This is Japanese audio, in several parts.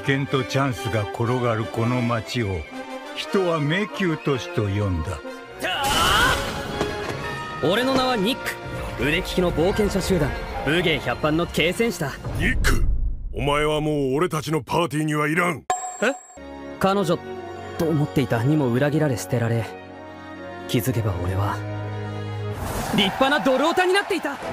険とチャンスが転がるこの街を人は迷宮都市と呼んだ。 俺の名はニック、腕利きの冒険者集団武芸百般の継戦士だ。 ニック、お前はもう俺たちのパーティーにはいらん。 え？彼女と思っていたにも裏切られ捨てられ、気づけば俺は立派なドルオタになっていた。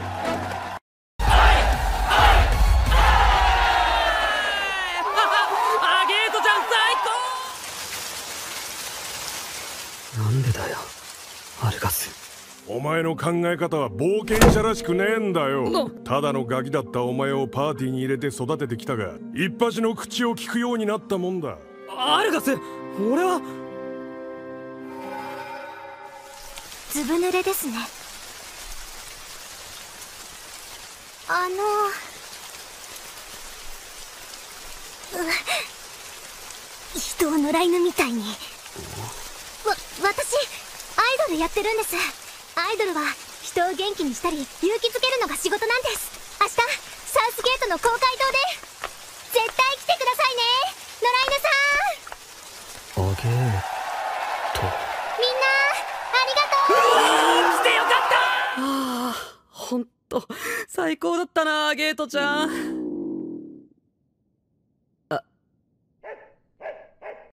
なんでだよアルガス。 お前の考え方は冒険者らしくねえんだよ。ただのガキだったお前をパーティーに入れて育ててきたが、一発の口を聞くようになったもんだ。 アルガス、俺はずぶ濡れですね。人を野良犬みたいに。私アイドルやってるんです。アイドルは人を元気にしたり勇気づけるのが仕事なんです。明日サウスゲートの公会堂で絶対来てくださいね、野良犬さん。 あげーとみんなありがとう。 来てよかった。ほんと最高だったなゲートちゃん。